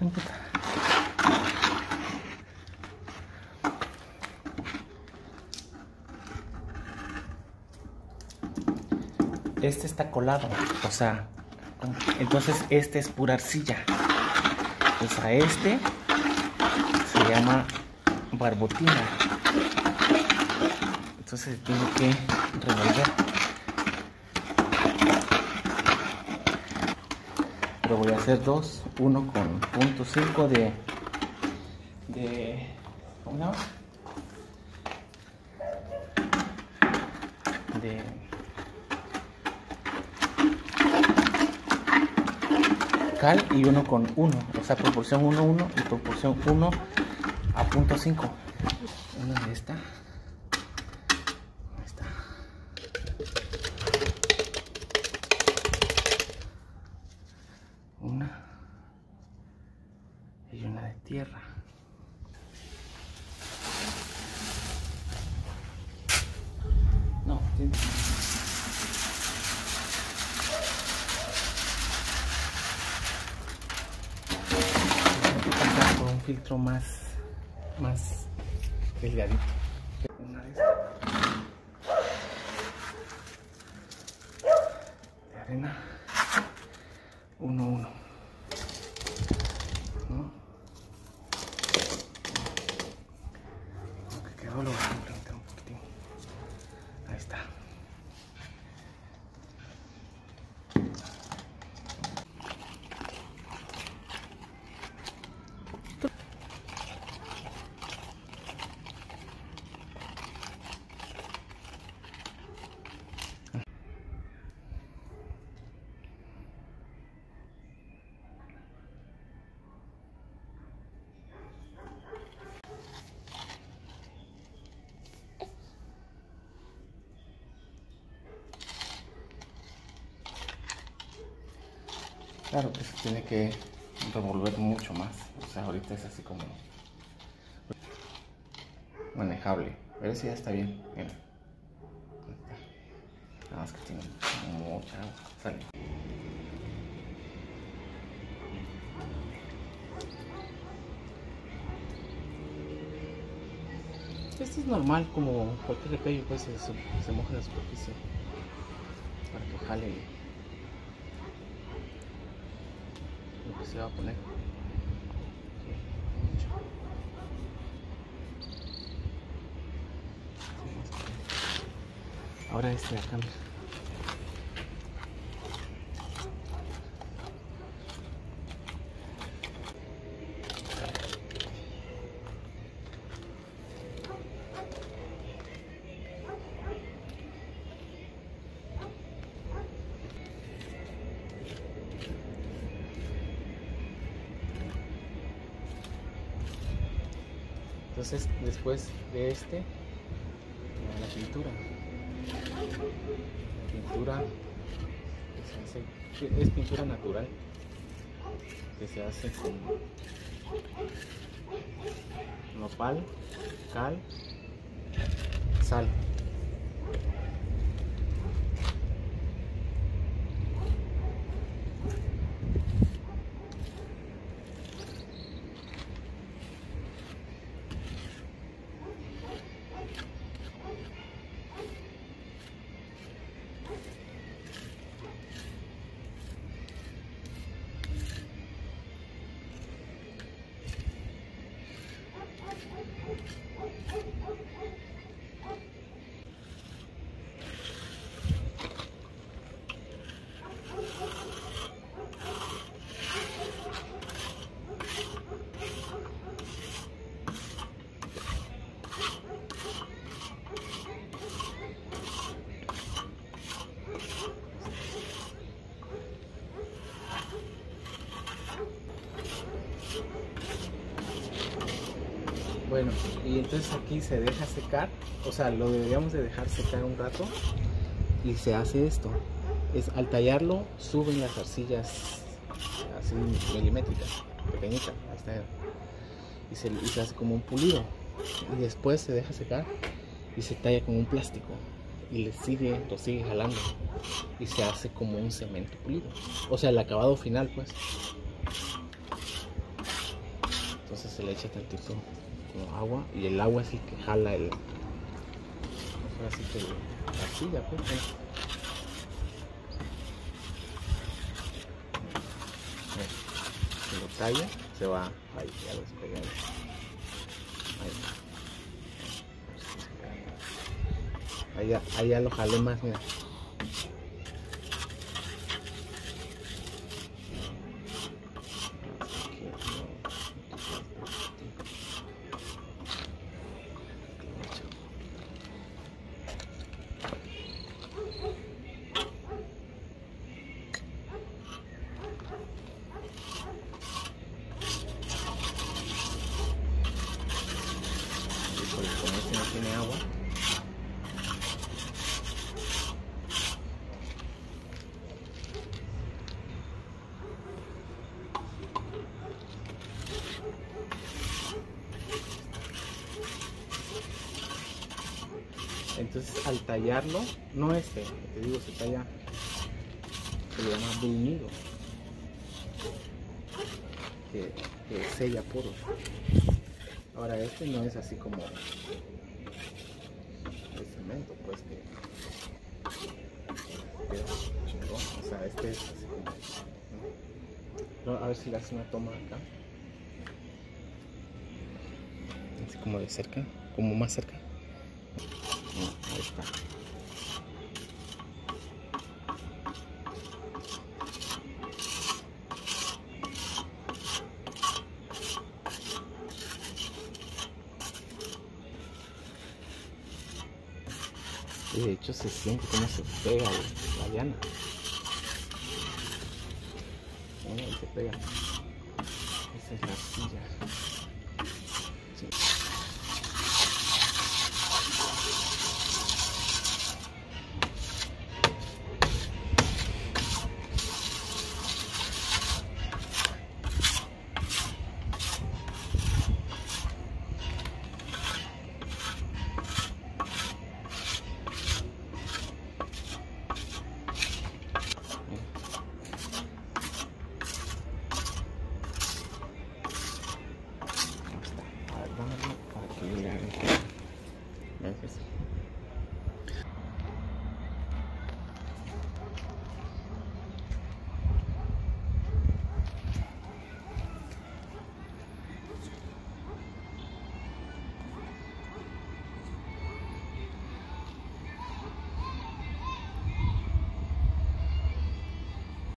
No importa. Este está colado, o sea, entonces este es pura arcilla. Pues a este se llama barbotina. Entonces tiene que revolver. Pero voy a hacer dos, uno con 0.5 de ¿cómo se llama? De cal y uno con 1, o sea, proporción 1, 1 y proporción 1 a 0.5. Una de esta. Ahí está. Una y una de tierra. No, tiene... un filtro más delgadito. Una de estas de arena 1-1, ¿no? Lo que quedó lo voy a implementar un poquitín. Ahí está. Claro que se tiene que revolver mucho más, o sea, ahorita es así como manejable, pero sí ya está bien, mira. Nada más que tiene mucha agua, sale. Esto es normal, como cualquier repello, pues se moja la superficie para que jale lo que se va a poner. Ahora este de acá. Entonces, después de la pintura. Pintura que se hace, es pintura natural, que se hace con nopal, cal, sal. Bueno, y entonces aquí se deja secar, o sea, lo deberíamos de dejar secar un rato y se hace esto. Al tallarlo suben las arcillas así milimétricas, pequeñitas, hasta y se hace como un pulido. Y después se deja secar y se talla con un plástico y lo sigue jalando y se hace como un cemento pulido. O sea, el acabado final, pues. Entonces se le echa tantito como agua y el agua es el que jala el, así que la arcilla, pues. Se lo talla, se va ahí, ya lo despegué ahí. Ahí ya lo jalé más, mira. Como este no tiene agua, entonces al tallarlo, no te digo, se talla, se le llama bruñido, que sella puro. Ahora este no es así como el cemento, pues que chingón. O sea, este es así como, ¿no? A ver si le hace una toma acá, así como de cerca, como más cerca. Ahí está. Y de hecho se siente como se pega la llana. Ahí se pega. Esa es la arcilla.